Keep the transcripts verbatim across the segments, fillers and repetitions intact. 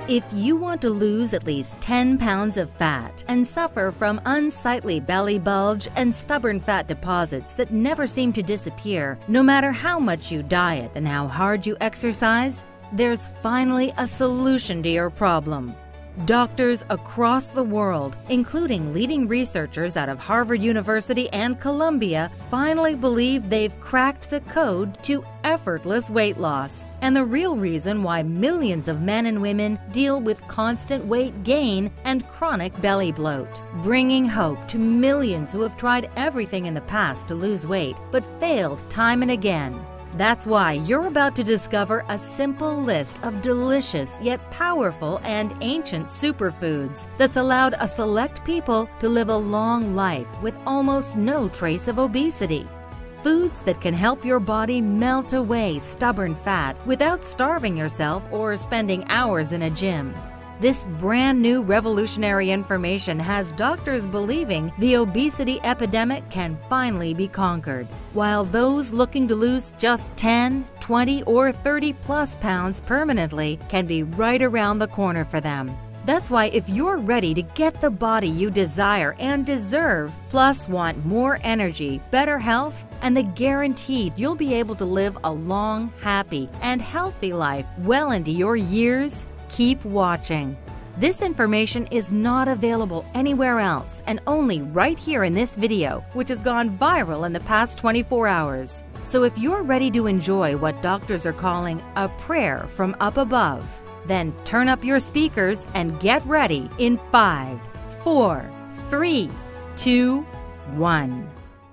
If you want to lose at least ten pounds of fat and suffer from unsightly belly bulge and stubborn fat deposits that never seem to disappear, no matter how much you diet and how hard you exercise, there's finally a solution to your problem. Doctors across the world, including leading researchers out of Harvard University and Columbia, finally believe they've cracked the code to effortless weight loss, and the real reason why millions of men and women deal with constant weight gain and chronic belly bloat, bringing hope to millions who have tried everything in the past to lose weight but failed time and again. That's why you're about to discover a simple list of delicious yet powerful and ancient superfoods that's allowed a select people to live a long life with almost no trace of obesity. Foods that can help your body melt away stubborn fat without starving yourself or spending hours in a gym. This brand new revolutionary information has doctors believing the obesity epidemic can finally be conquered, while those looking to lose just ten, twenty, or thirty plus pounds permanently can be right around the corner for them. That's why if you're ready to get the body you desire and deserve, plus want more energy, better health, and the guaranteed you'll be able to live a long, happy, and healthy life well into your years, keep watching. This information is not available anywhere else and only right here in this video, which has gone viral in the past twenty-four hours. So if you're ready to enjoy what doctors are calling a prayer from up above, then turn up your speakers and get ready in five, four, three, two, one.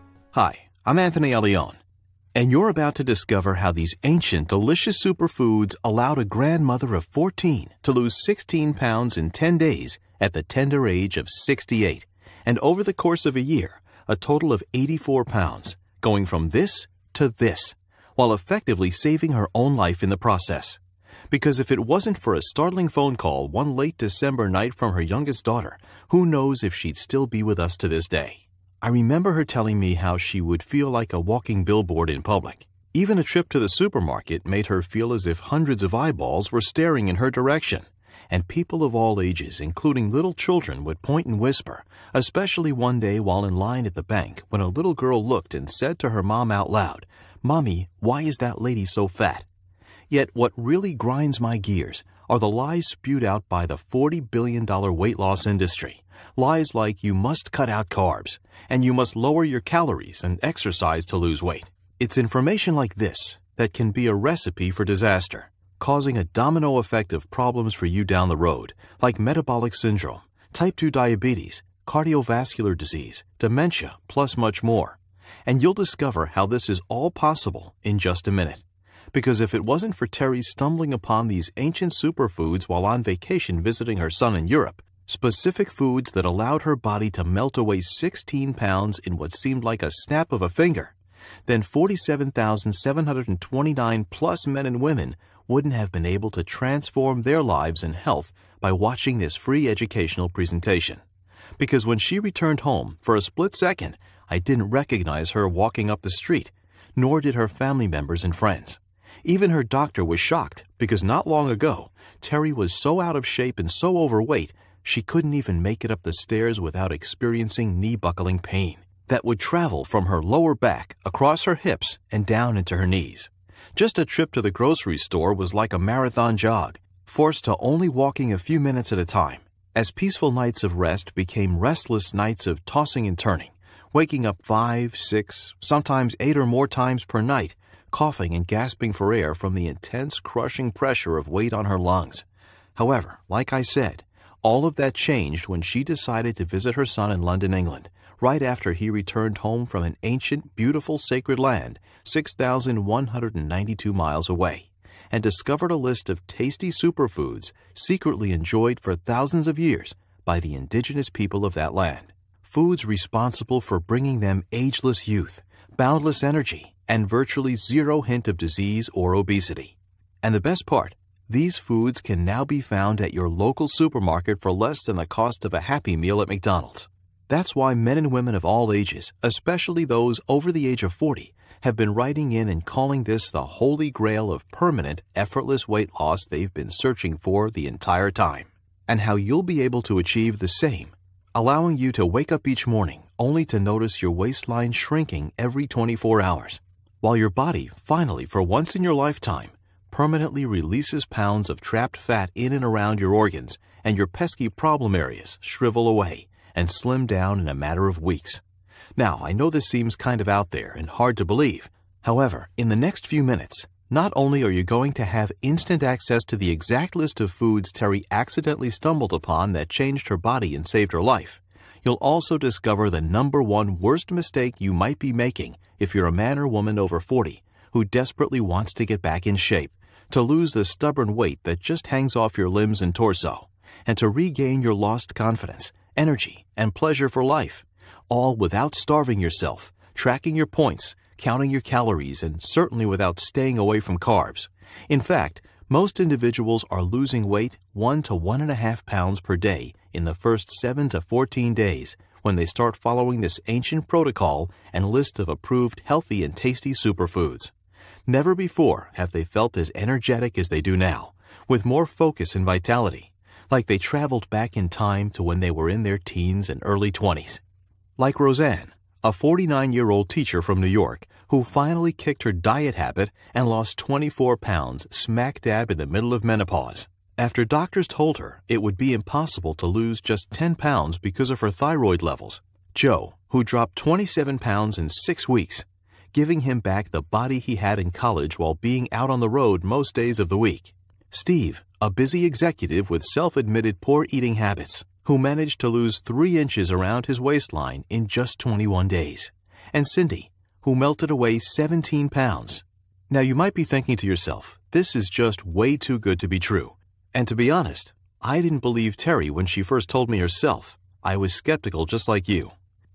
Hi, I'm Anthony Leon. And you're about to discover how these ancient, delicious superfoods allowed a grandmother of fourteen to lose sixteen pounds in ten days at the tender age of sixty-eight, and over the course of a year, a total of eighty-four pounds, going from this to this, while effectively saving her own life in the process. Because if it wasn't for a startling phone call one late December night from her youngest daughter, who knows if she'd still be with us to this day. I remember her telling me how she would feel like a walking billboard in public. Even a trip to the supermarket made her feel as if hundreds of eyeballs were staring in her direction. And people of all ages, including little children, would point and whisper, especially one day while in line at the bank when a little girl looked and said to her mom out loud, "Mommy, why is that lady so fat?" Yet what really grinds my gears are the lies spewed out by the forty billion dollar weight loss industry. Lies like you must cut out carbs, and you must lower your calories and exercise to lose weight. It's information like this that can be a recipe for disaster, causing a domino effect of problems for you down the road, like metabolic syndrome, type two diabetes, cardiovascular disease, dementia, plus much more. And you'll discover how this is all possible in just a minute. Because if it wasn't for Terry stumbling upon these ancient superfoods while on vacation visiting her son in Europe, specific foods that allowed her body to melt away sixteen pounds in what seemed like a snap of a finger, then forty-seven thousand seven hundred twenty-nine plus men and women wouldn't have been able to transform their lives and health by watching this free educational presentation. Because when she returned home, for a split second, I didn't recognize her walking up the street, nor did her family members and friends. Even her doctor was shocked because not long ago, Terry was so out of shape and so overweight, she couldn't even make it up the stairs without experiencing knee-buckling pain that would travel from her lower back, across her hips, and down into her knees. Just a trip to the grocery store was like a marathon jog, forced to only walking a few minutes at a time, as peaceful nights of rest became restless nights of tossing and turning, waking up five, six, sometimes eight or more times per night, coughing and gasping for air from the intense, crushing pressure of weight on her lungs. However, like I said, all of that changed when she decided to visit her son in London, England, right after he returned home from an ancient, beautiful, sacred land six thousand one hundred ninety-two miles away, and discovered a list of tasty superfoods secretly enjoyed for thousands of years by the indigenous people of that land. Foods responsible for bringing them ageless youth, boundless energy, and virtually zero hint of disease or obesity. And the best part, these foods can now be found at your local supermarket for less than the cost of a Happy Meal at McDonald's. That's why men and women of all ages, especially those over the age of forty, have been writing in and calling this the holy grail of permanent, effortless weight loss they've been searching for the entire time, and how you'll be able to achieve the same, allowing you to wake up each morning only to notice your waistline shrinking every twenty-four hours, while your body finally, for once in your lifetime, permanently releases pounds of trapped fat in and around your organs, and your pesky problem areas shrivel away and slim down in a matter of weeks. Now, I know this seems kind of out there and hard to believe. However, in the next few minutes, not only are you going to have instant access to the exact list of foods Terry accidentally stumbled upon that changed her body and saved her life, you'll also discover the number one worst mistake you might be making if you're a man or woman over forty who desperately wants to get back in shape, to lose the stubborn weight that just hangs off your limbs and torso, and to regain your lost confidence, energy, and pleasure for life, all without starving yourself, tracking your points, counting your calories, and certainly without staying away from carbs. In fact, most individuals are losing weight one to one and a half pounds per day in the first seven to fourteen days when they start following this ancient protocol and list of approved healthy and tasty superfoods. Never before have they felt as energetic as they do now, with more focus and vitality, like they traveled back in time to when they were in their teens and early twenties. Like Roseanne, a forty-nine-year-old teacher from New York who finally kicked her diet habit and lost twenty-four pounds smack dab in the middle of menopause, after doctors told her it would be impossible to lose just ten pounds because of her thyroid levels. Joe, who dropped twenty-seven pounds in six weeks, giving him back the body he had in college while being out on the road most days of the week. Steve, a busy executive with self-admitted poor eating habits, who managed to lose three inches around his waistline in just twenty-one days. And Cindy, who melted away seventeen pounds. Now you might be thinking to yourself, this is just way too good to be true. And to be honest, I didn't believe Terry when she first told me herself. I was skeptical just like you.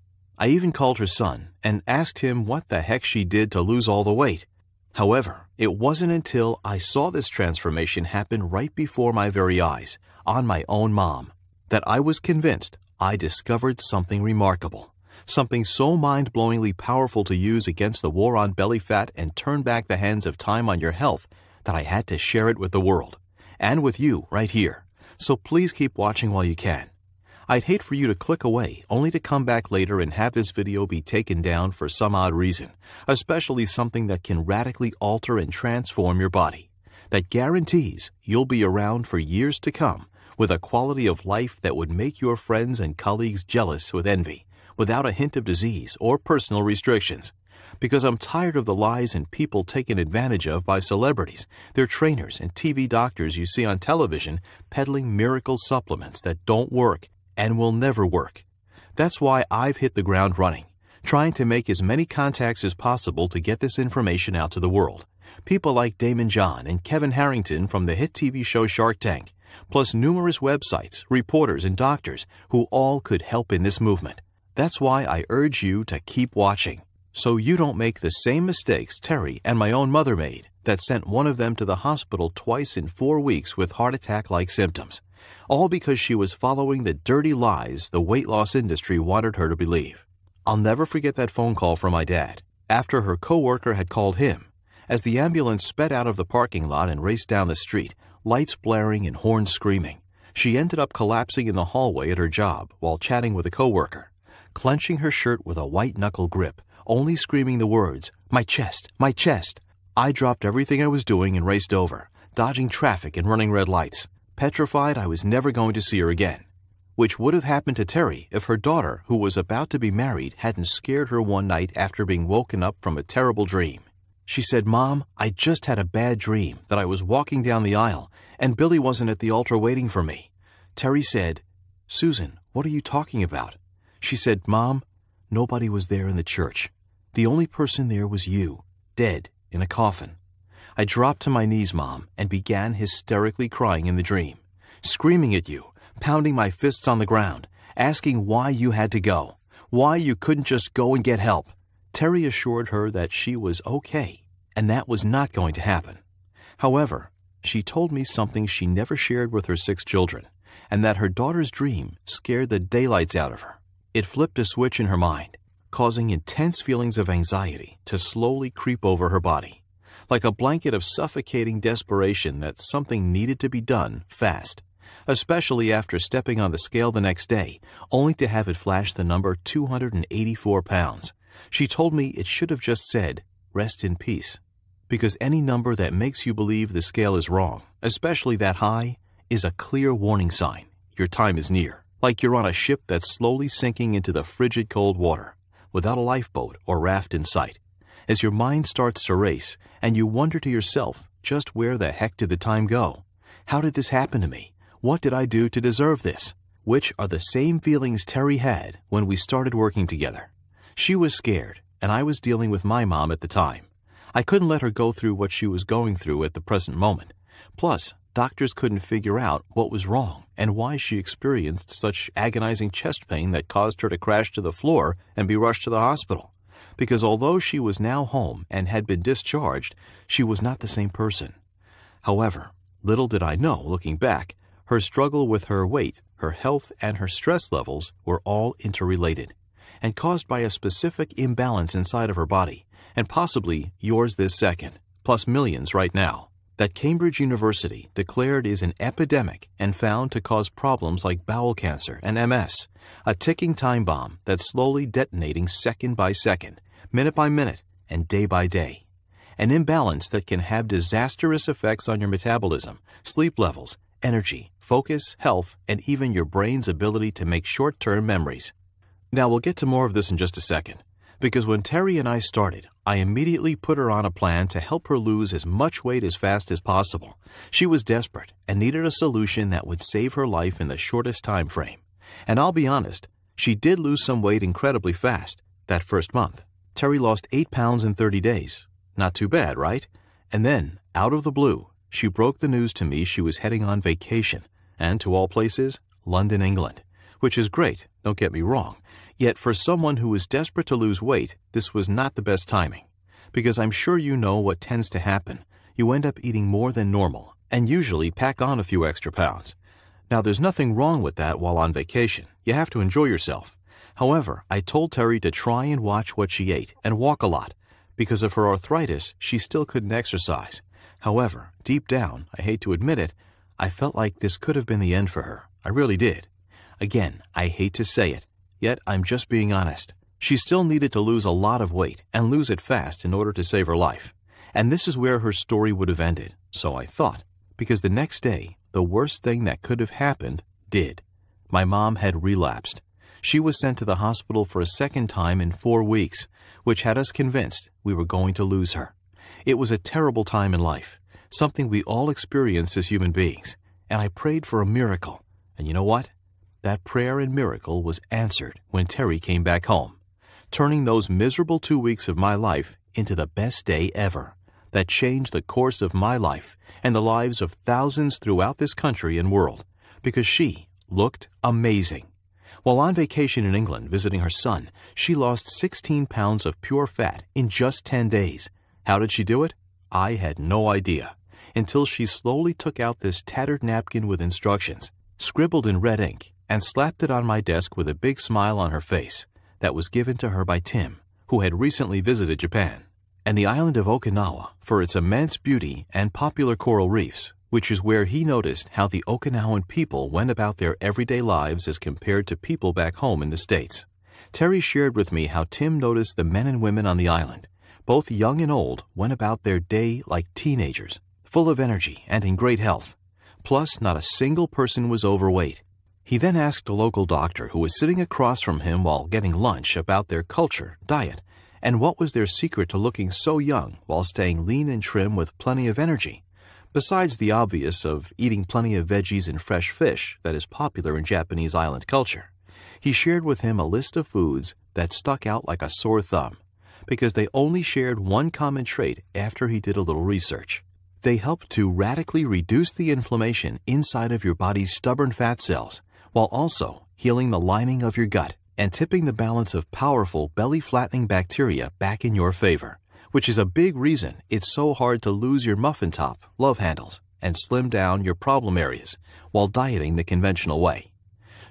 I even called her son and asked him what the heck she did to lose all the weight. However, it wasn't until I saw this transformation happen right before my very eyes, on my own mom, that I was convinced I discovered something remarkable, something so mind-blowingly powerful to use against the war on belly fat and turn back the hands of time on your health that I had to share it with the world, and with you right here. So please keep watching while you can. I'd hate for you to click away only to come back later and have this video be taken down for some odd reason, especially something that can radically alter and transform your body, that guarantees you'll be around for years to come with a quality of life that would make your friends and colleagues jealous with envy, without a hint of disease or personal restrictions. Because I'm tired of the lies and people taken advantage of by celebrities, their trainers, and T V doctors you see on television peddling miracle supplements that don't work and will never work. That's why I've hit the ground running, trying to make as many contacts as possible to get this information out to the world. People like Damon John and Kevin Harrington from the hit T V show Shark Tank, plus numerous websites, reporters, and doctors who all could help in this movement. That's why I urge you to keep watching, so you don't make the same mistakes Terry and my own mother made that sent one of them to the hospital twice in four weeks with heart attack-like symptoms, all because she was following the dirty lies the weight loss industry wanted her to believe. I'll never forget that phone call from my dad after her coworker had called him, as the ambulance sped out of the parking lot and raced down the street, lights blaring and horns screaming. She ended up collapsing in the hallway at her job while chatting with a coworker, clenching her shirt with a white-knuckle grip, only screaming the words, "My chest, my chest." I dropped everything I was doing and raced over, dodging traffic and running red lights, petrified I was never going to see her again. Which would have happened to Terry if her daughter, who was about to be married, hadn't scared her one night after being woken up from a terrible dream. She said, "Mom, I just had a bad dream that I was walking down the aisle and Billy wasn't at the altar waiting for me." Terry said, "Susan, what are you talking about?" She said, "Mom, nobody was there in the church. The only person there was you, dead in a coffin." I dropped to my knees, Mom, and began hysterically crying in the dream, screaming at you, pounding my fists on the ground, asking why you had to go, why you couldn't just go and get help. Terry assured her that she was okay, and that was not going to happen. However, she told me something she never shared with her six children, and that her daughter's dream scared the daylights out of her. It flipped a switch in her mind. causing intense feelings of anxiety to slowly creep over her body, like a blanket of suffocating desperation that something needed to be done fast, especially after stepping on the scale the next day, only to have it flash the number two hundred eighty-four pounds. She told me it should have just said, "Rest in peace," because any number that makes you believe the scale is wrong, especially that high, is a clear warning sign your time is near, like you're on a ship that's slowly sinking into the frigid cold water, without a lifeboat or raft in sight. As your mind starts to race, and you wonder to yourself, just where the heck did the time go? How did this happen to me? What did I do to deserve this? Which are the same feelings Terry had when we started working together. She was scared, and I was dealing with my mom at the time. I couldn't let her go through what she was going through at the present moment. Plus, doctors couldn't figure out what was wrong and why she experienced such agonizing chest pain that caused her to crash to the floor and be rushed to the hospital. Because although she was now home and had been discharged, she was not the same person. However, little did I know, looking back, her struggle with her weight, her health, and her stress levels were all interrelated and caused by a specific imbalance inside of her body, and possibly yours this second, plus millions right now, that Cambridge University declared is an epidemic and found to cause problems like bowel cancer and M S, a ticking time bomb that's slowly detonating second by second, minute by minute, and day by day. An imbalance that can have disastrous effects on your metabolism, sleep levels, energy, focus, health, and even your brain's ability to make short-term memories. Now, we'll get to more of this in just a second, because when Terry and I started, I immediately put her on a plan to help her lose as much weight as fast as possible. She was desperate and needed a solution that would save her life in the shortest time frame. And I'll be honest, she did lose some weight incredibly fast that first month. Terry lost eight pounds in thirty days. Not too bad, right? And then, out of the blue, she broke the news to me she was heading on vacation, and to all places, London, England, which is great, don't get me wrong. Yet for someone who is desperate to lose weight, this was not the best timing, because I'm sure you know what tends to happen. You end up eating more than normal, and usually pack on a few extra pounds. Now, there's nothing wrong with that while on vacation. You have to enjoy yourself. However, I told Terry to try and watch what she ate and walk a lot. Because of her arthritis, she still couldn't exercise. However, deep down, I hate to admit it, I felt like this could have been the end for her. I really did. Again, I hate to say it, yet I'm just being honest. She still needed to lose a lot of weight and lose it fast in order to save her life. And this is where her story would have ended, so I thought, because the next day, the worst thing that could have happened did. My mom had relapsed. She was sent to the hospital for a second time in four weeks, which had us convinced we were going to lose her. It was a terrible time in life, something we all experience as human beings, and I prayed for a miracle. And you know what? That prayer and miracle was answered when Terry came back home, turning those miserable two weeks of my life into the best day ever, that changed the course of my life and the lives of thousands throughout this country and world, because she looked amazing. While on vacation in England visiting her son, she lost sixteen pounds of pure fat in just ten days. How did she do it? I had no idea, until she slowly took out this tattered napkin with instructions, scribbled in red ink, and slapped it on my desk with a big smile on her face that was given to her by Tim, who had recently visited Japan, and the island of Okinawa for its immense beauty and popular coral reefs, which is where he noticed how the Okinawan people went about their everyday lives as compared to people back home in the States. Terry shared with me how Tim noticed the men and women on the island, both young and old, went about their day like teenagers, full of energy and in great health. Plus, not a single person was overweight. He then asked a local doctor who was sitting across from him while getting lunch about their culture, diet, and what was their secret to looking so young while staying lean and trim with plenty of energy. Besides the obvious of eating plenty of veggies and fresh fish that is popular in Japanese island culture, he shared with him a list of foods that stuck out like a sore thumb, because they only shared one common trait after he did a little research. They help to radically reduce the inflammation inside of your body's stubborn fat cells, while also healing the lining of your gut and tipping the balance of powerful belly-flattening bacteria back in your favor, which is a big reason it's so hard to lose your muffin top, love handles, and slim down your problem areas while dieting the conventional way.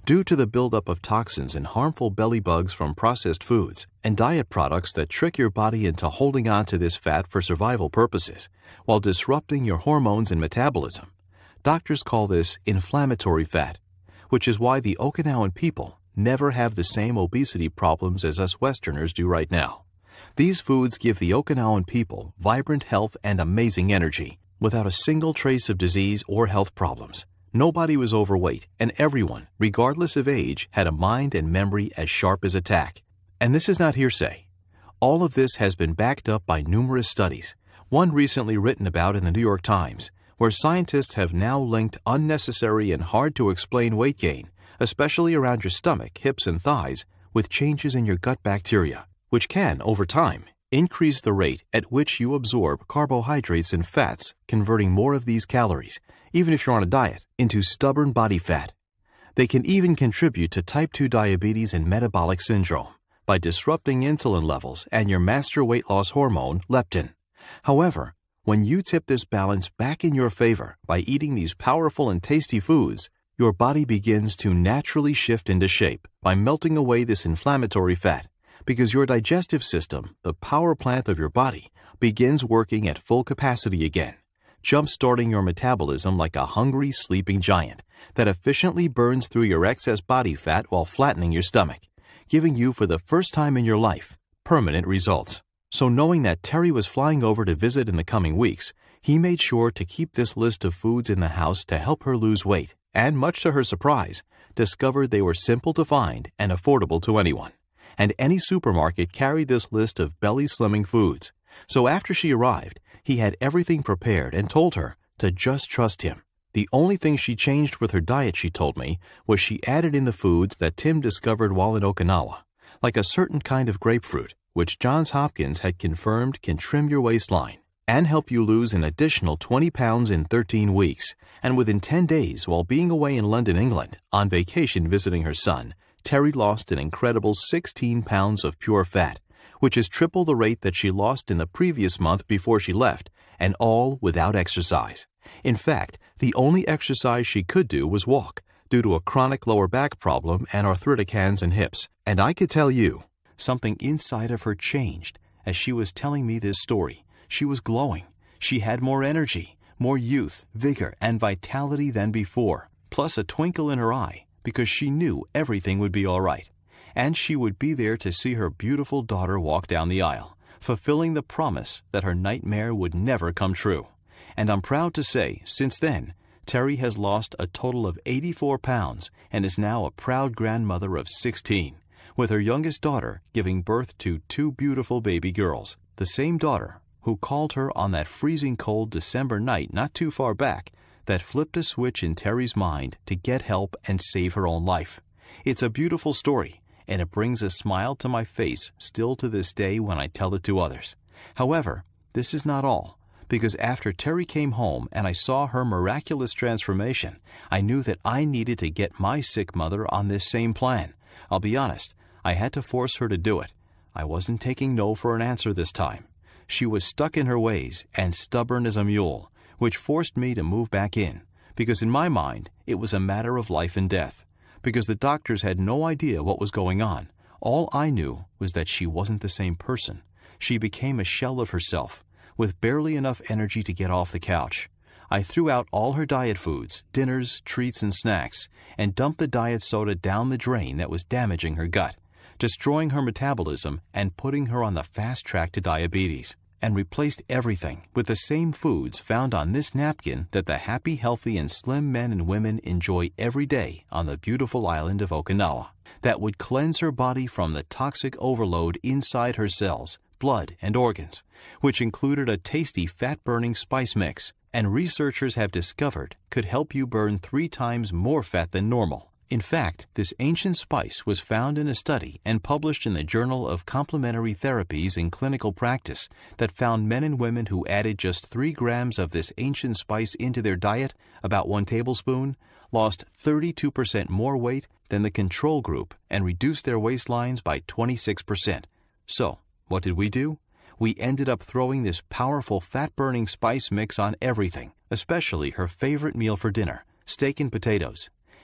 Due to the buildup of toxins and harmful belly bugs from processed foods and diet products that trick your body into holding on to this fat for survival purposes, while disrupting your hormones and metabolism. Doctors call this inflammatory fat, which is why the Okinawan people never have the same obesity problems as us Westerners do right now. These foods give the Okinawan people vibrant health and amazing energy, without a single trace of disease or health problems. Nobody was overweight, and everyone, regardless of age, had a mind and memory as sharp as a tack. And this is not hearsay. All of this has been backed up by numerous studies, one recently written about in the New York Times, where scientists have now linked unnecessary and hard-to-explain weight gain, especially around your stomach, hips, and thighs, with changes in your gut bacteria, which can, over time, increase the rate at which you absorb carbohydrates and fats, converting more of these calories, even if you're on a diet, into stubborn body fat. They can even contribute to type two diabetes and metabolic syndrome by disrupting insulin levels and your master weight loss hormone, leptin. However, when you tip this balance back in your favor by eating these powerful and tasty foods, your body begins to naturally shift into shape by melting away this inflammatory fat, because your digestive system, the power plant of your body, begins working at full capacity again, jump-starting your metabolism like a hungry, sleeping giant that efficiently burns through your excess body fat while flattening your stomach, giving you, for the first time in your life, permanent results. So knowing that Terry was flying over to visit in the coming weeks, he made sure to keep this list of foods in the house to help her lose weight, and much to her surprise, discovered they were simple to find and affordable to anyone. And any supermarket carried this list of belly-slimming foods. So after she arrived, he had everything prepared and told her to just trust him. The only thing she changed with her diet, she told me, was she added in the foods that Tim discovered while in Okinawa, like a certain kind of grapefruit, which Johns Hopkins had confirmed can trim your waistline and help you lose an additional twenty pounds in thirteen weeks. And within ten days, while being away in London, England, on vacation visiting her son, Terry lost an incredible sixteen pounds of pure fat, which is triple the rate that she lost in the previous month before she left, and all without exercise. In fact, the only exercise she could do was walk, due to a chronic lower back problem and arthritic hands and hips. And I could tell you, something inside of her changed as she was telling me this story. She was glowing. She had more energy, more youth, vigor, and vitality than before, plus a twinkle in her eye, because she knew everything would be all right. And she would be there to see her beautiful daughter walk down the aisle, fulfilling the promise that her nightmare would never come true. And I'm proud to say, since then, Terry has lost a total of eighty-four pounds and is now a proud grandmother of sixteen, with her youngest daughter giving birth to two beautiful baby girls, the same daughter who called her on that freezing cold December night not too far back that flipped a switch in Terry's mind to get help and save her own life. It's a beautiful story, and it brings a smile to my face still to this day when I tell it to others. However, this is not all, because after Terry came home and I saw her miraculous transformation, I knew that I needed to get my sick mother on this same plan. I'll be honest, I had to force her to do it. I wasn't taking no for an answer this time. She was stuck in her ways and stubborn as a mule, which forced me to move back in, because in my mind, it was a matter of life and death, because the doctors had no idea what was going on. All I knew was that she wasn't the same person. She became a shell of herself, with barely enough energy to get off the couch. I threw out all her diet foods, dinners, treats, and snacks, and dumped the diet soda down the drain that was damaging her gut, destroying her metabolism and putting her on the fast track to diabetes, and replaced everything with the same foods found on this napkin that the happy, healthy, and slim men and women enjoy every day on the beautiful island of Okinawa, that would cleanse her body from the toxic overload inside her cells, blood, and organs, which included a tasty fat-burning spice mix, and researchers have discovered could help you burn three times more fat than normal. In fact, this ancient spice was found in a study and published in the Journal of Complementary Therapies in Clinical Practice that found men and women who added just three grams of this ancient spice into their diet, about one tablespoon, lost thirty-two percent more weight than the control group and reduced their waistlines by twenty-six percent. So, what did we do? We ended up throwing this powerful fat-burning spice mix on everything, especially her favorite meal for dinner, steak and potatoes.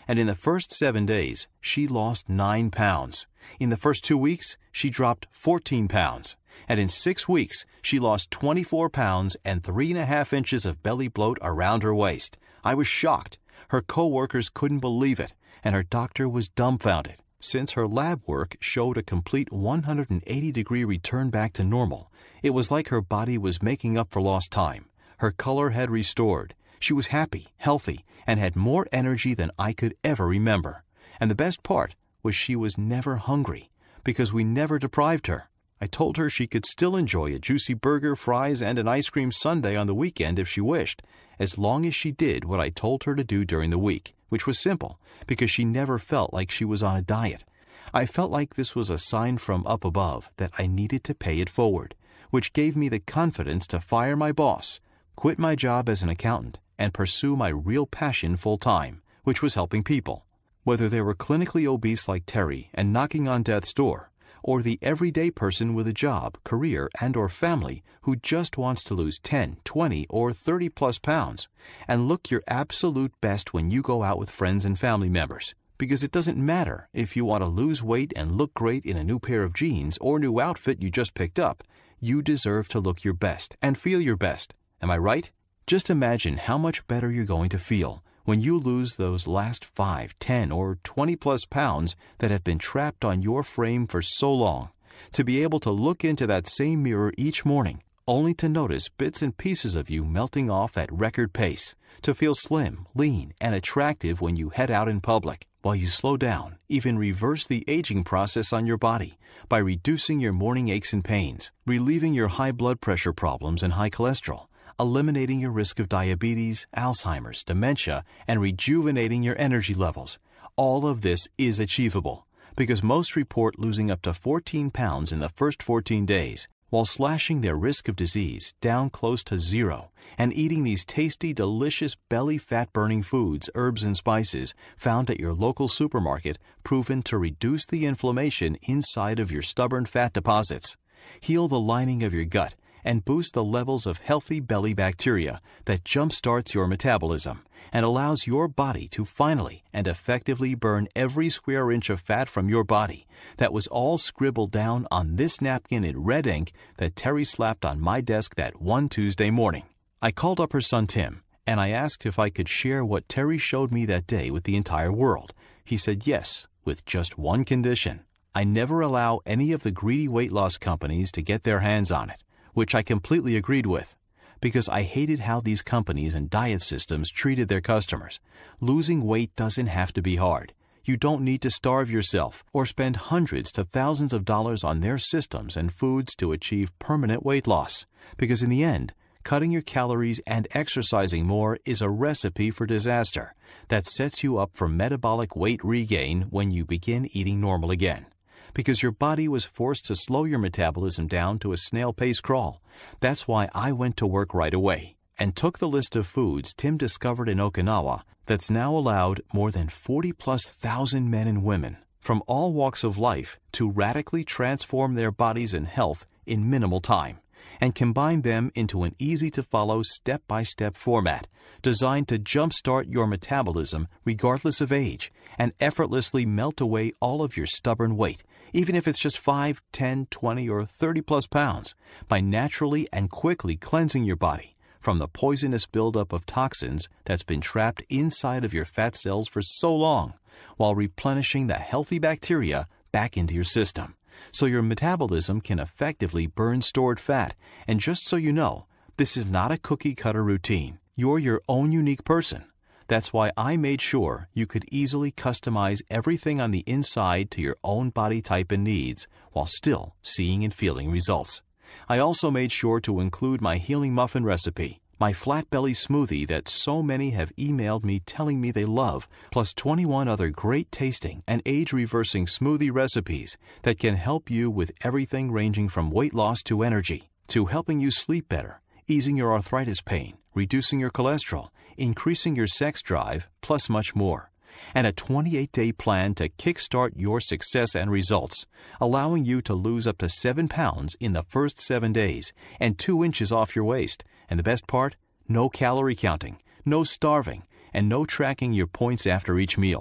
and in the first seven days, she lost nine pounds. In the first two weeks, she dropped fourteen pounds. And in six weeks, she lost twenty-four pounds and three and a half inches of belly bloat around her waist. I was shocked. Her co-workers couldn't believe it, and her doctor was dumbfounded, since her lab work showed a complete one hundred eighty degree return back to normal. It was like her body was making up for lost time. Her color had restored. She was happy, healthy, and had more energy than I could ever remember. And the best part was she was never hungry, because we never deprived her. I told her she could still enjoy a juicy burger, fries, and an ice cream sundae on the weekend if she wished, as long as she did what I told her to do during the week, which was simple, because she never felt like she was on a diet. I felt like this was a sign from up above that I needed to pay it forward, which gave me the confidence to fire my boss, quit my job as an accountant, and pursue my real passion full-time, which was helping people. Whether they were clinically obese like Terry and knocking on death's door, or the everyday person with a job, career, and or family who just wants to lose ten, twenty, or thirty plus pounds and look your absolute best when you go out with friends and family members. Because it doesn't matter if you want to lose weight and look great in a new pair of jeans or new outfit you just picked up, you deserve to look your best and feel your best. Am I right? Just imagine how much better you're going to feel when you lose those last five, ten, or twenty plus pounds that have been trapped on your frame for so long, to be able to look into that same mirror each morning, only to notice bits and pieces of you melting off at record pace, to feel slim, lean, and attractive when you head out in public, while you slow down, even reverse the aging process on your body by reducing your morning aches and pains, relieving your high blood pressure problems and high cholesterol, eliminating your risk of diabetes, Alzheimer's, dementia, and rejuvenating your energy levels. All of this is achievable, because most report losing up to fourteen pounds in the first fourteen days, while slashing their risk of disease down close to zero, and eating these tasty, delicious, belly fat-burning foods, herbs, and spices found at your local supermarket, proven to reduce the inflammation inside of your stubborn fat deposits, heal the lining of your gut, and boost the levels of healthy belly bacteria that jumpstarts your metabolism and allows your body to finally and effectively burn every square inch of fat from your body that was all scribbled down on this napkin in red ink that Terry slapped on my desk that one Tuesday morning. I called up her son Tim, and I asked if I could share what Terry showed me that day with the entire world. He said yes, with just one condition. I never allow any of the greedy weight loss companies to get their hands on it, which I completely agreed with, because I hated how these companies and diet systems treated their customers. Losing weight doesn't have to be hard. You don't need to starve yourself or spend hundreds to thousands of dollars on their systems and foods to achieve permanent weight loss, because in the end, cutting your calories and exercising more is a recipe for disaster that sets you up for metabolic weight regain when you begin eating normal again. Because your body was forced to slow your metabolism down to a snail-pace crawl. That's why I went to work right away and took the list of foods Tim discovered in Okinawa that's now allowed more than forty plus thousand men and women from all walks of life to radically transform their bodies and health in minimal time, and combine them into an easy-to-follow step-by-step format designed to jumpstart your metabolism regardless of age and effortlessly melt away all of your stubborn weight, even if it's just five, ten, twenty, or thirty plus pounds, by naturally and quickly cleansing your body from the poisonous buildup of toxins that's been trapped inside of your fat cells for so long, while replenishing the healthy bacteria back into your system, so your metabolism can effectively burn stored fat. And just so you know, this is not a cookie-cutter routine. You're your own unique person. That's why I made sure you could easily customize everything on the inside to your own body type and needs while still seeing and feeling results. I also made sure to include my healing muffin recipe, my flat belly smoothie that so many have emailed me telling me they love, plus twenty-one other great tasting and age-reversing smoothie recipes that can help you with everything ranging from weight loss to energy, to helping you sleep better, easing your arthritis pain, reducing your cholesterol, increasing your sex drive, plus much more. And a twenty-eight day plan to kickstart your success and results, allowing you to lose up to seven pounds in the first seven days and two inches off your waist. And the best part? No calorie counting, no starving, and no tracking your points after each meal.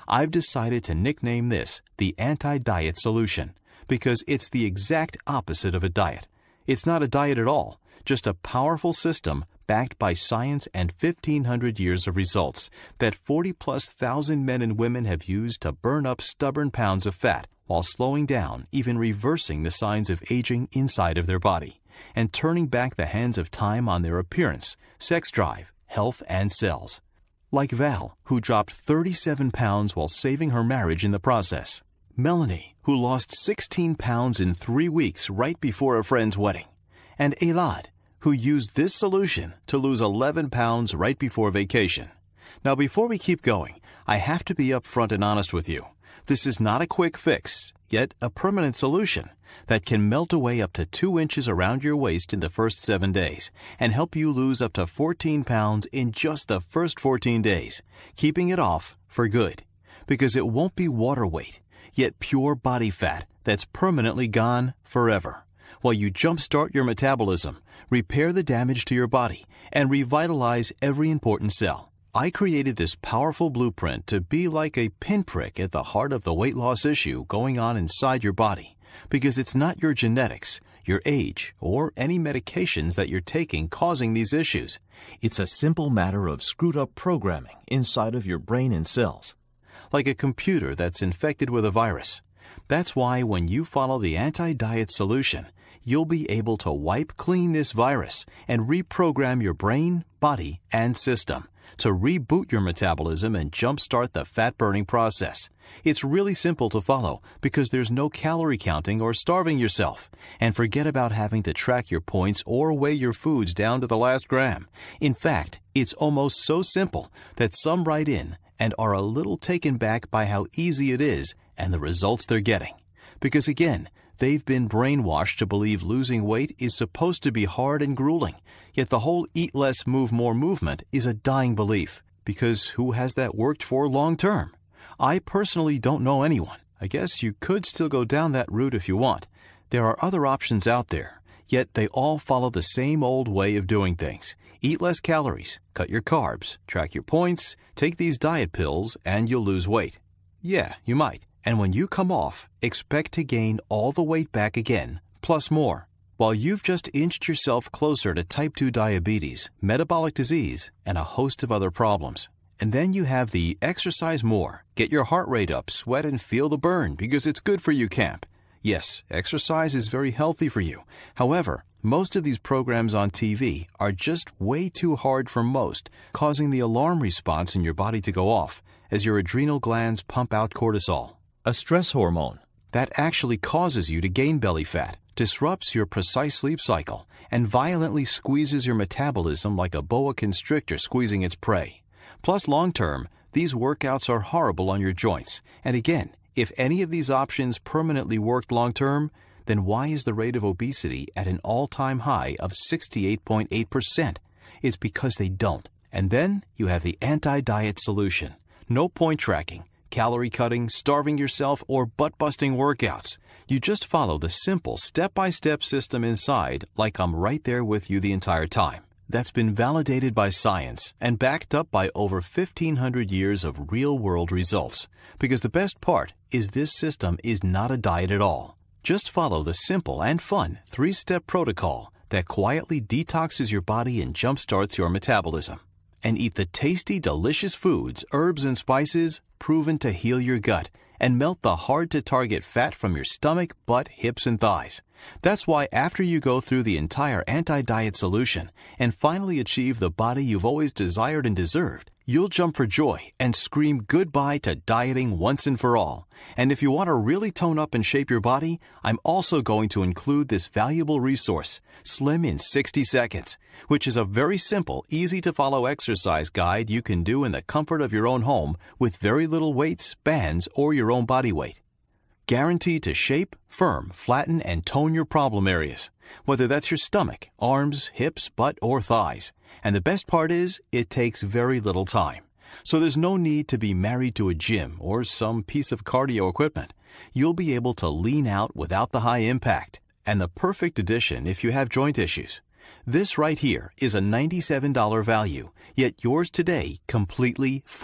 I've decided to nickname this the anti-diet solution because it's the exact opposite of a diet. It's not a diet at all, just a powerful system backed by science and fifteen hundred years of results that forty plus thousand men and women have used to burn up stubborn pounds of fat while slowing down, even reversing the signs of aging inside of their body, and turning back the hands of time on their appearance, sex drive, health, and cells. Like Val, who dropped thirty-seven pounds while saving her marriage in the process. Melanie, who lost sixteen pounds in three weeks right before a friend's wedding. And Elad, who used this solution to lose eleven pounds right before vacation. Now, before we keep going, I have to be upfront and honest with you. This is not a quick fix, yet a permanent solution that can melt away up to two inches around your waist in the first seven days and help you lose up to fourteen pounds in just the first fourteen days, keeping it off for good. Because it won't be water weight, yet pure body fat that's permanently gone forever, while you jumpstart your metabolism, repair the damage to your body, and revitalize every important cell. I created this powerful blueprint to be like a pinprick at the heart of the weight loss issue going on inside your body, because it's not your genetics, your age, or any medications that you're taking causing these issues. It's a simple matter of screwed up programming inside of your brain and cells, like a computer that's infected with a virus. That's why when you follow the anti-diet solution, you'll be able to wipe clean this virus and reprogram your brain, body, and system to reboot your metabolism and jumpstart the fat-burning process. It's really simple to follow because there's no calorie counting or starving yourself. And forget about having to track your points or weigh your foods down to the last gram. In fact, it's almost so simple that some write in and are a little taken back by how easy it is and the results they're getting. Because again, they've been brainwashed to believe losing weight is supposed to be hard and grueling, yet the whole eat less, move more movement is a dying belief, because who has that worked for long term? I personally don't know anyone. I guess you could still go down that route if you want. There are other options out there, yet they all follow the same old way of doing things. Eat less calories, cut your carbs, track your points, take these diet pills, and you'll lose weight. Yeah, you might. And when you come off, expect to gain all the weight back again, plus more, while you've just inched yourself closer to type two diabetes, metabolic disease, and a host of other problems. And then you have the exercise more, get your heart rate up, sweat, and feel the burn because it's good for you camp. Yes, exercise is very healthy for you. However, most of these programs on T V are just way too hard for most, causing the alarm response in your body to go off as your adrenal glands pump out cortisol, a stress hormone that actually causes you to gain belly fat, disrupts your precise sleep cycle, and violently squeezes your metabolism like a boa constrictor squeezing its prey. Plus, long-term, these workouts are horrible on your joints. And again, if any of these options permanently worked long-term, then why is the rate of obesity at an all-time high of sixty-eight point eight percent? It's because they don't. And then you have the anti-diet solution. No point tracking, calorie cutting, starving yourself, or butt-busting workouts. You just follow the simple step-by-step system inside like I'm right there with you the entire time. That's been validated by science and backed up by over fifteen hundred years of real-world results. Because the best part is this system is not a diet at all. Just follow the simple and fun three-step protocol that quietly detoxes your body and jumpstarts your metabolism. And eat the tasty, delicious foods, herbs, and spices proven to heal your gut and melt the hard-to-target fat from your stomach, butt, hips, and thighs. That's why after you go through the entire anti-diet solution and finally achieve the body you've always desired and deserved, you'll jump for joy and scream goodbye to dieting once and for all. And if you want to really tone up and shape your body, I'm also going to include this valuable resource, Slim in sixty seconds, which is a very simple, easy-to-follow exercise guide you can do in the comfort of your own home with very little weights, bands, or your own body weight. Guaranteed to shape, firm, flatten, and tone your problem areas, whether that's your stomach, arms, hips, butt, or thighs. And the best part is, it takes very little time. So there's no need to be married to a gym or some piece of cardio equipment. You'll be able to lean out without the high impact, and the perfect addition if you have joint issues. This right here is a ninety-seven dollars value, yet yours today completely free.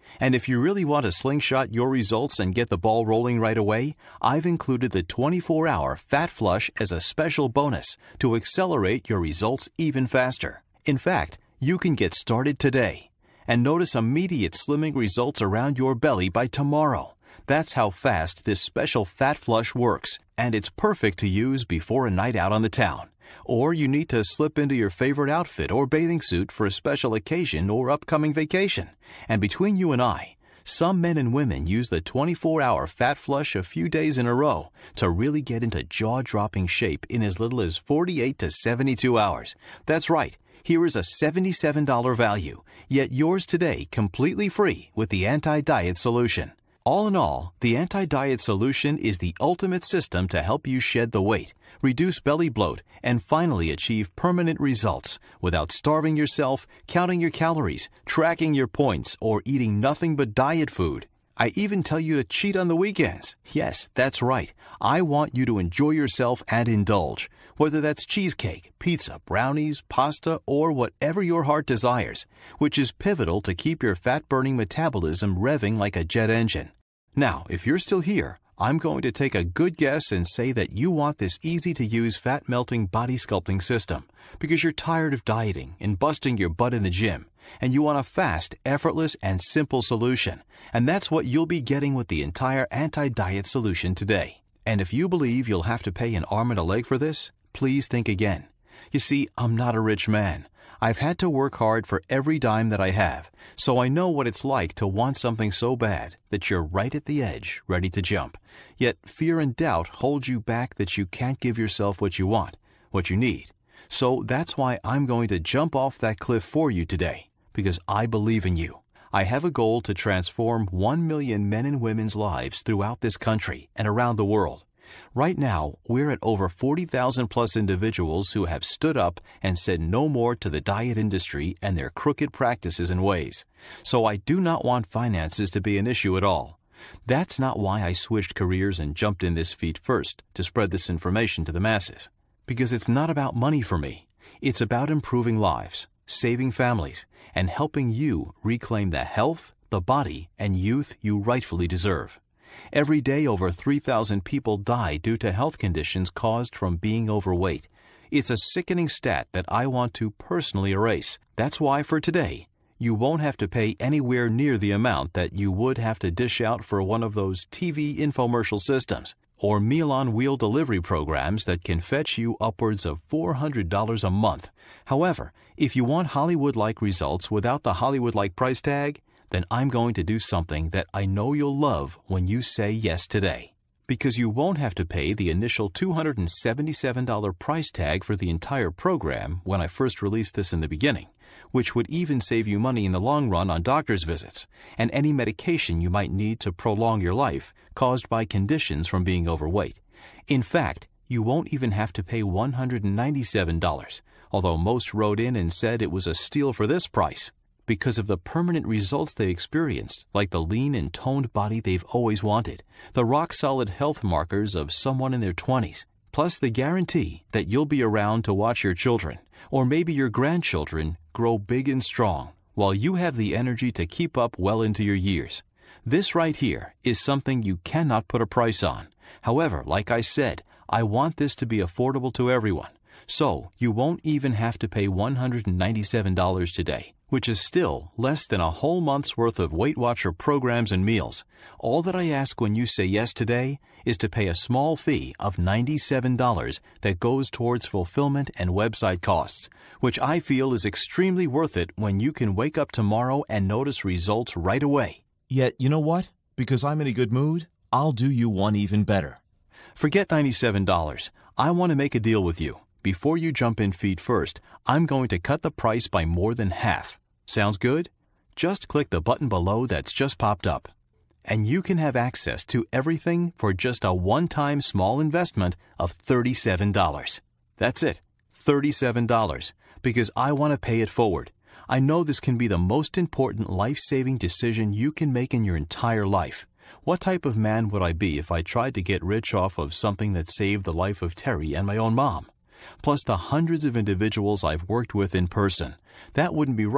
And if you really want to slingshot your results and get the ball rolling right away, I've included the twenty-four hour Fat Flush as a special bonus to accelerate your results even faster. In fact, you can get started today and notice immediate slimming results around your belly by tomorrow. That's how fast this special Fat Flush works, and it's perfect to use before a night out on the town. Or you need to slip into your favorite outfit or bathing suit for a special occasion or upcoming vacation. And between you and I, some men and women use the twenty-four hour Fat Flush a few days in a row to really get into jaw-dropping shape in as little as forty-eight to seventy-two hours. That's right. Here is a seventy-seven dollar value, yet yours today completely free with the Anti-Diet Solution. All in all, the Anti-Diet Solution is the ultimate system to help you shed the weight, reduce belly bloat, and finally achieve permanent results without starving yourself, counting your calories, tracking your points, or eating nothing but diet food. I even tell you to cheat on the weekends. Yes, that's right. I want you to enjoy yourself and indulge, whether that's cheesecake, pizza, brownies, pasta, or whatever your heart desires, which is pivotal to keep your fat-burning metabolism revving like a jet engine. Now, if you're still here, I'm going to take a good guess and say that you want this easy-to-use fat-melting body sculpting system because you're tired of dieting and busting your butt in the gym, and you want a fast, effortless, and simple solution. And that's what you'll be getting with the entire Anti-Diet Solution today. And if you believe you'll have to pay an arm and a leg for this, please think again. You see, I'm not a rich man. I've had to work hard for every dime that I have, so I know what it's like to want something so bad that you're right at the edge, ready to jump. Yet fear and doubt hold you back that you can't give yourself what you want, what you need. So that's why I'm going to jump off that cliff for you today, because I believe in you. I have a goal to transform one million men and women's lives throughout this country and around the world. Right now, we're at over forty thousand plus individuals who have stood up and said no more to the diet industry and their crooked practices and ways. So I do not want finances to be an issue at all. That's not why I switched careers and jumped in this feet first to spread this information to the masses. Because it's not about money for me. It's about improving lives, saving families, and helping you reclaim the health, the body, and youth you rightfully deserve. Every day, over three thousand people die due to health conditions caused from being overweight. It's a sickening stat that I want to personally erase. That's why for today, you won't have to pay anywhere near the amount that you would have to dish out for one of those T V infomercial systems or meal-on-wheel delivery programs that can fetch you upwards of four hundred dollars a month. However, if you want Hollywood-like results without the Hollywood-like price tag, then I'm going to do something that I know you'll love when you say yes today. Because you won't have to pay the initial two hundred seventy-seven dollar price tag for the entire program when I first released this in the beginning, which would even save you money in the long run on doctor's visits and any medication you might need to prolong your life caused by conditions from being overweight. In fact, you won't even have to pay one hundred ninety-seven dollars, although most wrote in and said it was a steal for this price, because of the permanent results they experienced, like the lean and toned body they've always wanted, the rock-solid health markers of someone in their twenties, plus the guarantee that you'll be around to watch your children, or maybe your grandchildren, grow big and strong, while you have the energy to keep up well into your years. This right here is something you cannot put a price on. However, like I said, I want this to be affordable to everyone, so you won't even have to pay one hundred ninety-seven dollars today, which is still less than a whole month's worth of Weight Watcher programs and meals. All that I ask when you say yes today is to pay a small fee of ninety-seven dollars that goes towards fulfillment and website costs, which I feel is extremely worth it when you can wake up tomorrow and notice results right away. Yet, you know what? Because I'm in a good mood, I'll do you one even better. Forget ninety-seven dollars. I want to make a deal with you. Before you jump in feet first, I'm going to cut the price by more than half. Sounds good? Just click the button below that's just popped up, and you can have access to everything for just a one-time small investment of thirty-seven dollars. That's it, thirty-seven dollars, because I want to pay it forward. I know this can be the most important life-saving decision you can make in your entire life. What type of man would I be if I tried to get rich off of something that saved the life of Terry and my own mom? Plus the hundreds of individuals I've worked with in person. That wouldn't be right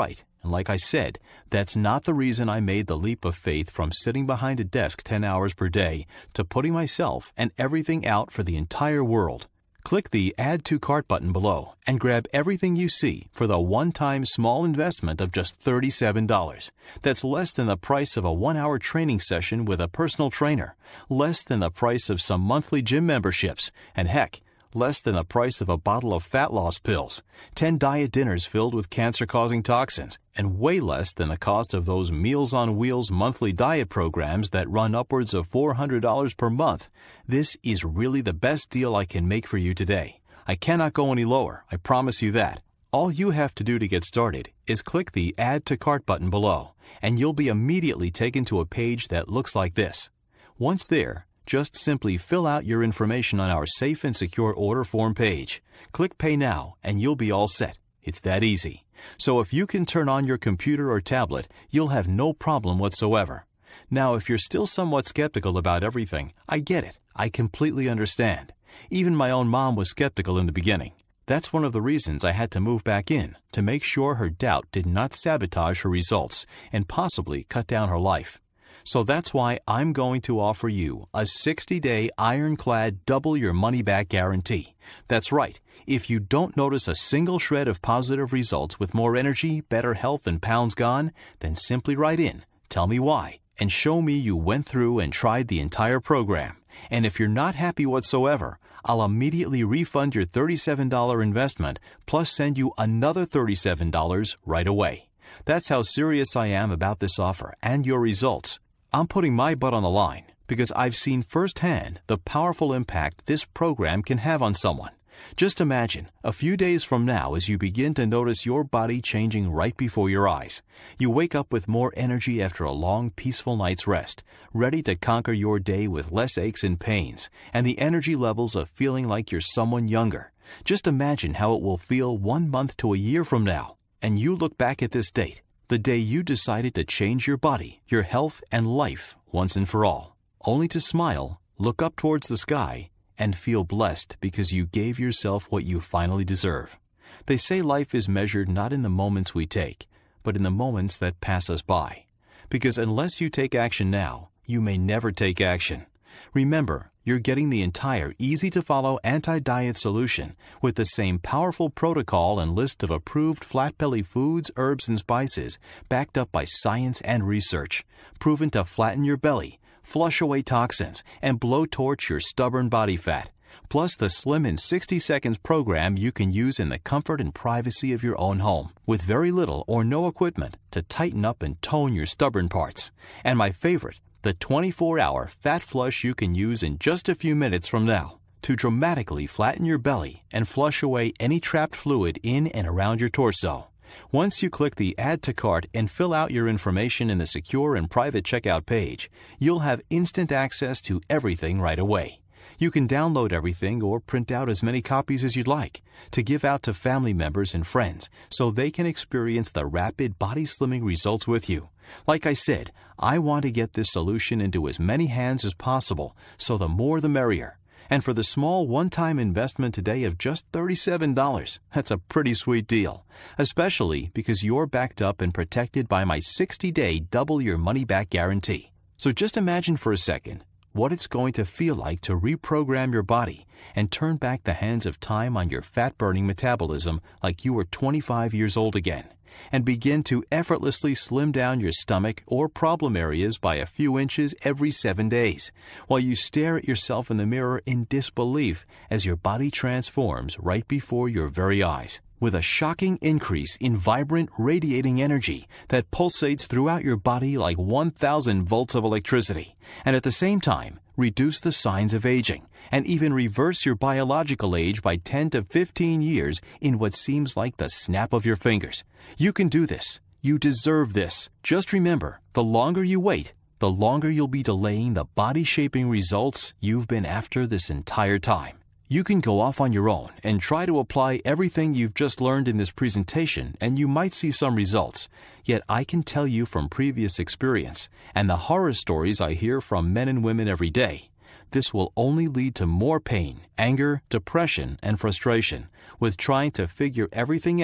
And like I said, that's not the reason I made the leap of faith from sitting behind a desk ten hours per day to putting myself and everything out for the entire world. Click the Add to Cart button below and grab everything you see for the one-time small investment of just thirty-seven dollars. That's less than the price of a one-hour training session with a personal trainer, less than the price of some monthly gym memberships, and heck, less than the price of a bottle of fat loss pills, ten diet dinners filled with cancer-causing toxins, and way less than the cost of those Meals on Wheels monthly diet programs that run upwards of four hundred dollars per month. This is really the best deal I can make for you today. I cannot go any lower, I promise you that. All you have to do to get started is click the Add to Cart button below, and you'll be immediately taken to a page that looks like this. Once there, just simply fill out your information on our safe and secure order form page. Click Pay Now and you'll be all set. It's that easy. So if you can turn on your computer or tablet, you'll have no problem whatsoever. Now, if you're still somewhat skeptical about everything, I get it. I completely understand. Even my own mom was skeptical in the beginning. That's one of the reasons I had to move back in, to make sure her doubt did not sabotage her results and possibly cut down her life. So that's why I'm going to offer you a sixty-day ironclad double your money back guarantee. That's right. If you don't notice a single shred of positive results with more energy, better health, and pounds gone, then simply write in, tell me why, and show me you went through and tried the entire program. And if you're not happy whatsoever, I'll immediately refund your thirty-seven dollars investment plus send you another thirty-seven dollars right away. That's how serious I am about this offer and your results. I'm putting my butt on the line because I've seen firsthand the powerful impact this program can have on someone. Just imagine a few days from now as you begin to notice your body changing right before your eyes. You wake up with more energy after a long, peaceful night's rest, ready to conquer your day with less aches and pains, and the energy levels of feeling like you're someone younger. Just imagine how it will feel one month to a year from now, and you look back at this date, the day you decided to change your body, your health, and life once and for all, only to smile, look up towards the sky, and feel blessed because you gave yourself what you finally deserve. They say life is measured not in the moments we take, but in the moments that pass us by. Because unless you take action now, you may never take action. Remember, you're getting the entire easy-to-follow anti-diet solution with the same powerful protocol and list of approved flat-belly foods, herbs, and spices backed up by science and research, proven to flatten your belly, flush away toxins, and blowtorch your stubborn body fat, plus the Slim in sixty seconds program you can use in the comfort and privacy of your own home, with very little or no equipment to tighten up and tone your stubborn parts. And my favorite, the twenty-four hour fat flush you can use in just a few minutes from now to dramatically flatten your belly and flush away any trapped fluid in and around your torso. Once you click the Add to Cart and fill out your information in the secure and private checkout page, you'll have instant access to everything right away. You can download everything or print out as many copies as you'd like to give out to family members and friends so they can experience the rapid body slimming results with you. Like I said, I want to get this solution into as many hands as possible, so the more the merrier. And for the small one-time investment today of just thirty-seven dollars, that's a pretty sweet deal, especially because you're backed up and protected by my sixty-day double your money back guarantee. So just imagine for a second what it's going to feel like to reprogram your body and turn back the hands of time on your fat-burning metabolism like you were twenty-five years old again, and begin to effortlessly slim down your stomach or problem areas by a few inches every seven days, while you stare at yourself in the mirror in disbelief as your body transforms right before your very eyes, with a shocking increase in vibrant, radiating energy that pulsates throughout your body like one thousand volts of electricity, and at the same time, reduce the signs of aging, and even reverse your biological age by ten to fifteen years in what seems like the snap of your fingers. You can do this. You deserve this. Just remember, the longer you wait, the longer you'll be delaying the body-shaping results you've been after this entire time. You can go off on your own and try to apply everything you've just learned in this presentation, and you might see some results. Yet I can tell you from previous experience and the horror stories I hear from men and women every day, this will only lead to more pain, anger, depression, and frustration with trying to figure everything out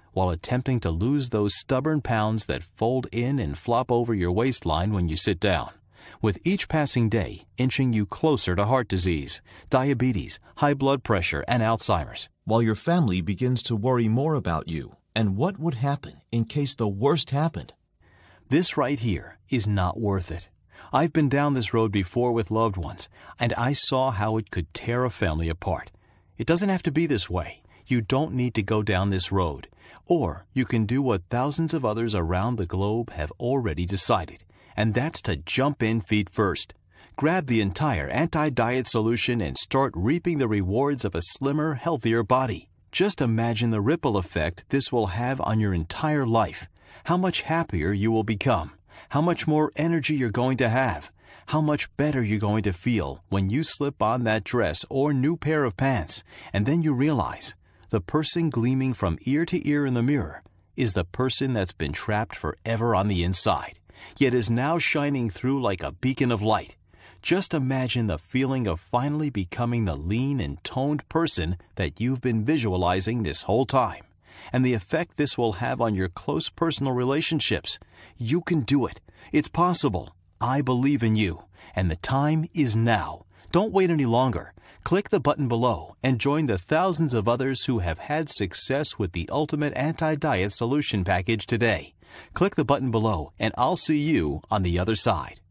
while attempting to lose those stubborn pounds that fold in and flop over your waistline when you sit down, with each passing day inching you closer to heart disease, diabetes, high blood pressure, and Alzheimer's. While your family begins to worry more about you and what would happen in case the worst happened. This right here is not worth it. I've been down this road before with loved ones, and I saw how it could tear a family apart. It doesn't have to be this way. You don't need to go down this road. Or you can do what thousands of others around the globe have already decided, and that's to jump in feet first. Grab the entire anti-diet solution and start reaping the rewards of a slimmer, healthier body. Just imagine the ripple effect this will have on your entire life. How much happier you will become. How much more energy you're going to have. How much better you're going to feel when you slip on that dress or new pair of pants, and then you realize the person gleaming from ear to ear in the mirror is the person that's been trapped forever on the inside, yet is now shining through like a beacon of light. Just imagine the feeling of finally becoming the lean and toned person that you've been visualizing this whole time, and the effect this will have on your close personal relationships. You can do it. It's possible. I believe in you, and the time is now. Don't wait any longer. Click the button below and join the thousands of others who have had success with the Ultimate Anti-Diet Solution Package today. Click the button below, and I'll see you on the other side.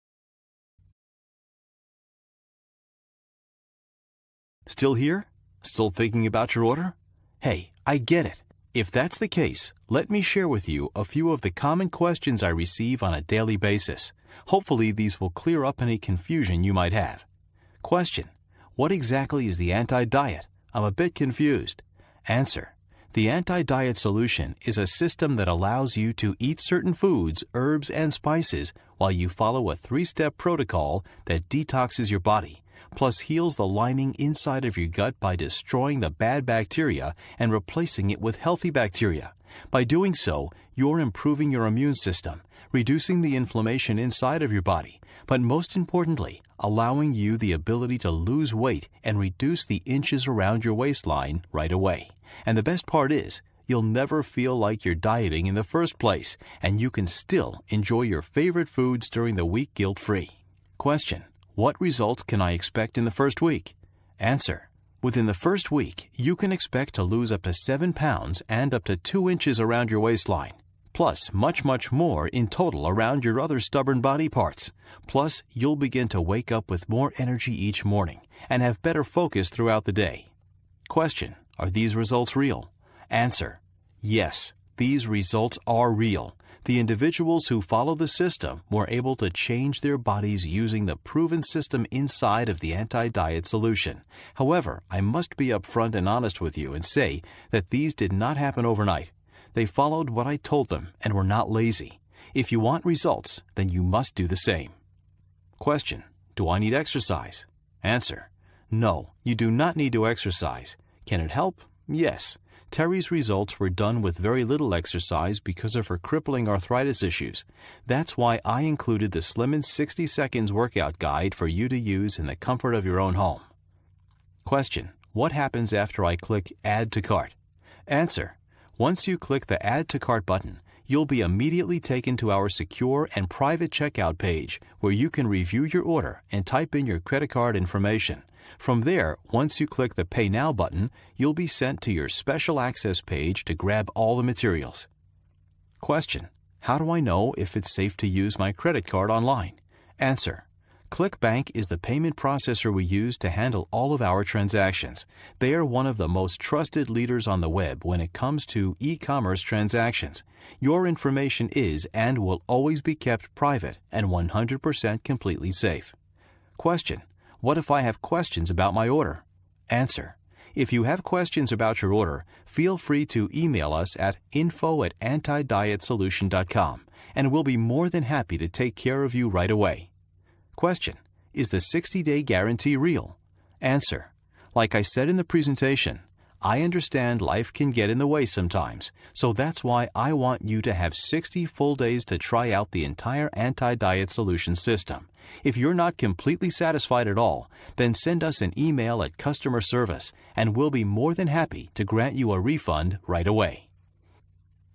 Still here? Still thinking about your order? Hey, I get it. If that's the case, let me share with you a few of the common questions I receive on a daily basis. Hopefully these will clear up any confusion you might have. Question: what exactly is the anti-diet? I'm a bit confused. Answer: the anti-diet solution is a system that allows you to eat certain foods, herbs, and spices while you follow a three-step protocol that detoxes your body, plus heals the lining inside of your gut by destroying the bad bacteria and replacing it with healthy bacteria. By doing so, you're improving your immune system, reducing the inflammation inside of your body, but most importantly, allowing you the ability to lose weight and reduce the inches around your waistline right away. And the best part is, you'll never feel like you're dieting in the first place, and you can still enjoy your favorite foods during the week guilt-free. Question: what results can I expect in the first week? Answer: within the first week, you can expect to lose up to seven pounds and up to two inches around your waistline, plus much, much more in total around your other stubborn body parts. Plus, you'll begin to wake up with more energy each morning and have better focus throughout the day. Question: are these results real? Answer: yes, these results are real. The individuals who follow the system were able to change their bodies using the proven system inside of the anti-diet solution. However, I must be upfront and honest with you and say that these did not happen overnight. They followed what I told them and were not lazy. If you want results, then you must do the same. Question: do I need exercise? Answer: no, you do not need to exercise. Can it help? Yes. Terry's results were done with very little exercise because of her crippling arthritis issues. That's why I included the Slim in sixty seconds workout guide for you to use in the comfort of your own home. Question: what happens after I click Add to Cart? Answer: once you click the Add to Cart button, you'll be immediately taken to our secure and private checkout page where you can review your order and type in your credit card information. From there, once you click the Pay Now button, you'll be sent to your special access page to grab all the materials. Question: how do I know if it's safe to use my credit card online? Answer: ClickBank is the payment processor we use to handle all of our transactions. They are one of the most trusted leaders on the web when it comes to e-commerce transactions. Your information is and will always be kept private and one hundred percent completely safe. Question: what if I have questions about my order? Answer: if you have questions about your order, feel free to email us at info at anti diet solution dot com, and we'll be more than happy to take care of you right away. Question: is the sixty day guarantee real? Answer: like I said in the presentation, I understand life can get in the way sometimes, so that's why I want you to have sixty full days to try out the entire anti-diet solution system. If you're not completely satisfied at all, then send us an email at customer service, and we'll be more than happy to grant you a refund right away.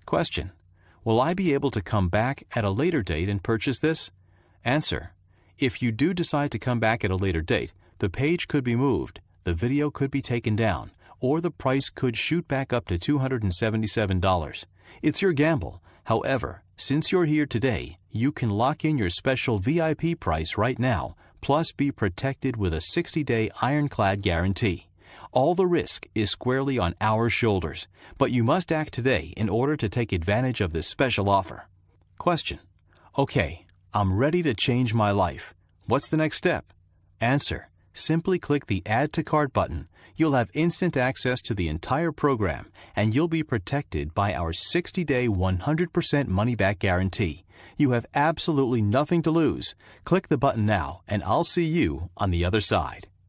Question: will I be able to come back at a later date and purchase this? Answer: if you do decide to come back at a later date, the page could be moved, the video could be taken down, or the price could shoot back up to two hundred seventy-seven dollars. It's your gamble. However, since you're here today, you can lock in your special V I P price right now, plus be protected with a sixty-day ironclad guarantee. All the risk is squarely on our shoulders, but you must act today in order to take advantage of this special offer. Question: okay, I'm ready to change my life. What's the next step? Answer: simply click the Add to Cart button. You'll have instant access to the entire program, and you'll be protected by our sixty-day, one hundred percent money-back guarantee. You have absolutely nothing to lose. Click the button now, and I'll see you on the other side.